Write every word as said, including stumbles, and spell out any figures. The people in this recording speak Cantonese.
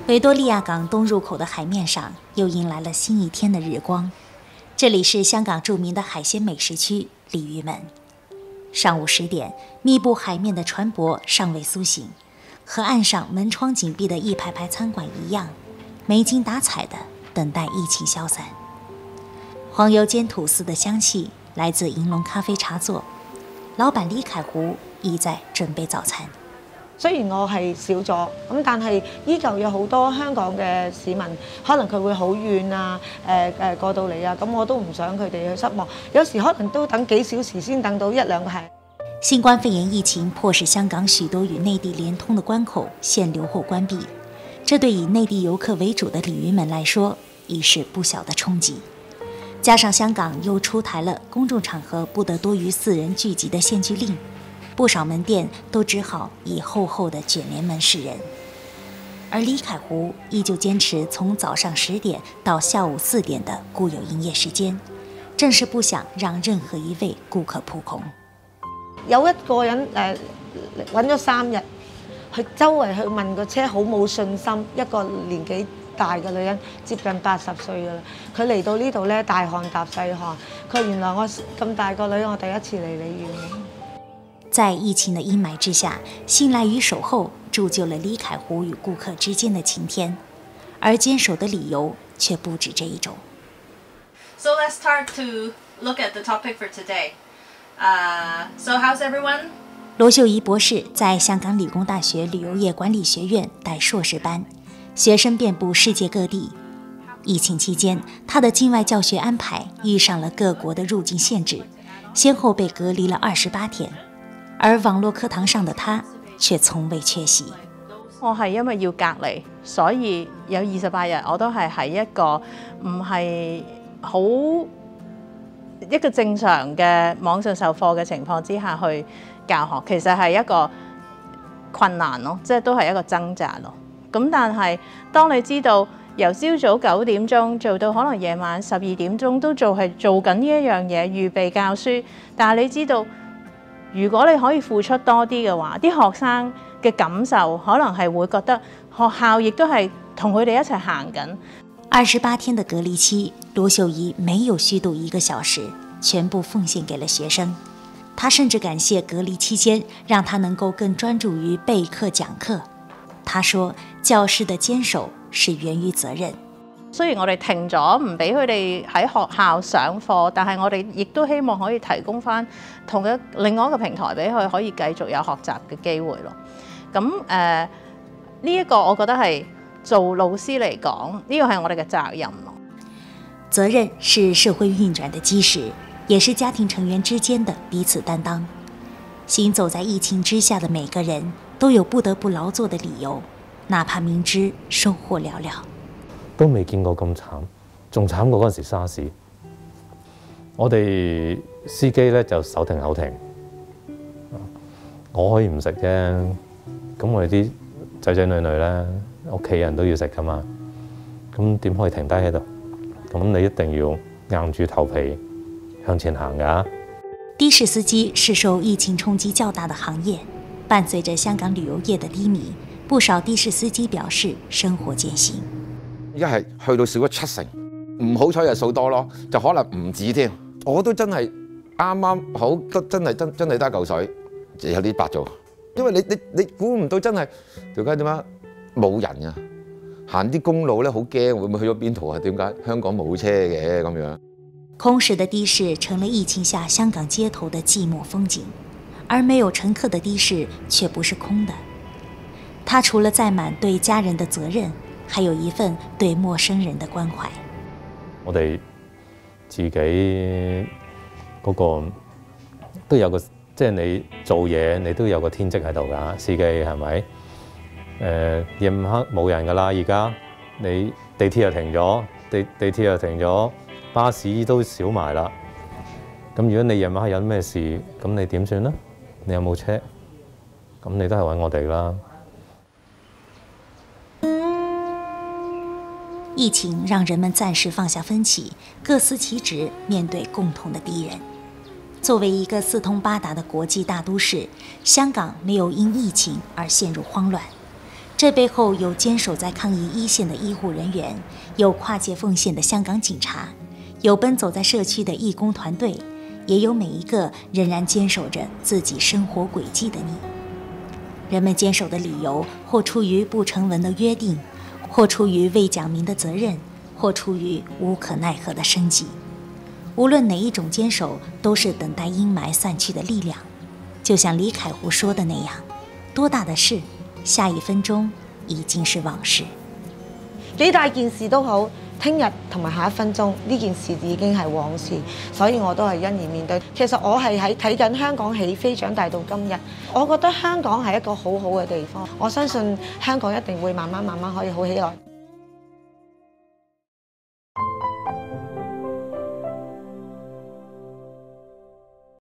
维多利亚港东入口的海面上又迎来了新一天的日光。这里是香港著名的海鲜美食区鲤鱼门。上午十点，密布海面的船舶尚未苏醒，和岸上门窗紧闭的一排排餐馆一样，没精打采的等待疫情消散。黄油煎吐司的香气来自银龙咖啡茶座，老闆李凱湖已在準備早餐。 雖然我係少咗，咁但係依舊有好多香港嘅市民，可能佢會好遠啊，誒誒過到嚟啊，咁我都唔想佢哋去失望。有時可能都等幾小時先等到一兩個係。 新冠肺炎疫情迫使香港許多與內地連通的關口限流或關閉，這對以內地遊客為主的鯉魚門來說，已是不小的衝擊。加上香港又出台了公眾場合不得多於四人聚集的限聚令。不少門店都只好以厚厚的捲簾門示人，而李凱湖依舊堅持從早上十點到下午四點的固有營業時間，正是不想讓任何一位顧客撲空。 有一個人誒揾咗三日，去周圍去問個車，好冇信心。一個年紀大嘅女人，接近八十歲㗎啦，佢嚟到呢度咧，大汗搭細汗。佢原來我咁大個女，我第一次嚟鯉魚。 在疫情的陰霾之下，信賴與守候鑄就了李凱湖與顧客之間的情天，而堅守的理由卻不止這一種。 So let's start to look at the topic for today. Uh, so how's everyone? 羅秀儀博士在香港理工大學旅遊業管理學院帶碩士班，學生遍佈世界各地。疫情期間，他的境外教學安排遇上了各國的入境限制，先後被隔離了二十八天。而網絡課堂上的他卻從未缺席。 我係因為要隔離，所以有二十八日我都係喺一個唔係好一個正常嘅網上授課嘅情況之下去教學，其實係一個困難咯，即係都係一個掙扎咯。咁但係當你知道由朝早九點鐘做到可能夜晚十二點鐘都做係做緊呢一樣嘢，預備教書，但係你知道，如果你可以付出多啲嘅話，啲學生嘅感受可能係會覺得學校亦都係同佢哋一齊行緊。 二十八天的隔離期，羅秀儀沒有虛度一個小時，全部奉獻給了學生。他甚至感謝隔離期間，讓他能夠更專注於備課講課。他說，教師的堅守是源於責任。 雖然我哋停咗唔俾佢哋喺學校上課，但係我哋亦都希望可以提供翻同一另外一個平台俾佢可以繼續有學習嘅機會咯。咁誒呢一個我覺得係做老師嚟講，呢個係我哋嘅責任咯。 責任是社會運轉的基石，也是家庭成員之間的彼此擔當。行走在疫情之下的每個人都有不得不勞作的理由，哪怕明知收穫寥寥。 都未見過咁慘，仲慘過嗰陣時沙士。我哋司機咧就手停口停，我可以唔食啫。咁我哋啲仔仔女女咧，屋企人都要食噶嘛。咁點可以停低喺度？咁你一定要硬住頭皮向前行㗎。 的士司機是受疫情衝擊較大的行業，伴隨着香港旅遊業的低迷，不少的士司機表示生活艱辛。 而家係去到少咗七成，唔好彩就數多咯，就可能唔止添。我都真係啱啱好得，真係真真係得嚿水，有啲白做。因為你你你估唔到真係條街點解冇人啊？行啲公路咧好驚，會唔會去咗邊度啊？點解香港冇車嘅咁樣？ 空實的的士成了疫情下香港街頭的寂寞風景，而沒有乘客的的士卻不是空的。它除了載滿對家人的責任，還有一份對陌生人的關懷。 我哋自己嗰個都有個，即係你做嘢，你都有個天職喺度㗎。司機係咪？誒夜晚黑冇人㗎啦，而家你地鐵又停咗，地地鐵又停咗，巴士都少埋啦。咁如果你夜晚黑有咩事，咁你點算呢？你有冇車？咁你都係揾我哋啦。 疫情讓人們暫時放下分歧，各司其職，面對共同的敵人。作為一個四通八達的國際大都市，香港沒有因疫情而陷入慌亂。 这背后有坚守在抗疫一线的医护人员，有跨界奉献的香港警察，有奔走在社区的义工团队，也有每一个仍然坚守着自己生活轨迹的你。人们坚守的理由，或出于不成文的约定，或出于未讲明的责任，或出于无可奈何的生计。无论哪一种坚守，都是等待阴霾散去的力量。就像李凯湖说的那样，多大的事，下一分鐘已經是往事。 幾大件事都好，聽日同埋下一分鐘呢件事已經係往事，所以我都係欣然面對。其實我係喺睇緊香港起飛長大到今日，我覺得香港係一個好好嘅地方，我相信香港一定會慢慢慢慢可以好起來。